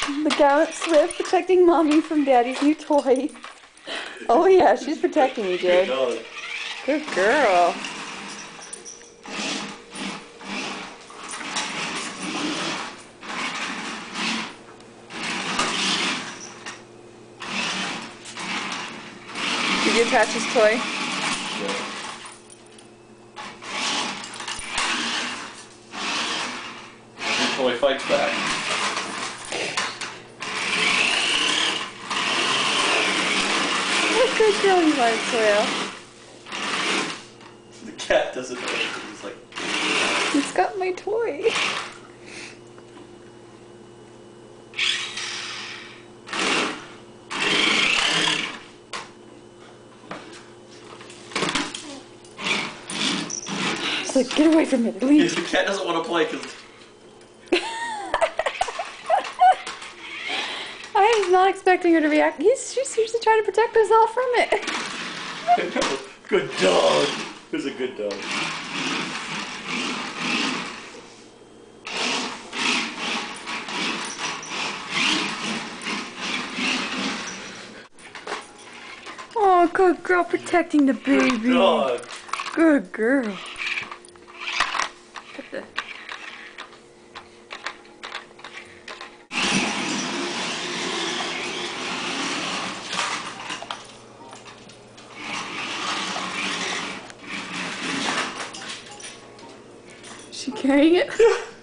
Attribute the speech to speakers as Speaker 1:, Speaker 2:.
Speaker 1: The gallant Swift protecting Mommy from Daddy's new toy. Oh yeah, she's protecting you,
Speaker 2: Good
Speaker 1: Jared.
Speaker 2: dog.
Speaker 1: Good girl. Did you attach his toy?
Speaker 2: Yeah. The toy fights back.
Speaker 1: What a good girl you are, Soil.
Speaker 2: The cat doesn't know anything. He's like,
Speaker 1: It's got my toy. It's like, get away from it, leave.
Speaker 2: the cat doesn't want to play because.
Speaker 1: I was not expecting her to react. She's seriously trying to protect us all from it.
Speaker 2: Good dog. Who's a good dog?
Speaker 1: Oh, good girl protecting the baby.
Speaker 2: Good dog.
Speaker 1: Good girl. Put the... Is she carrying it?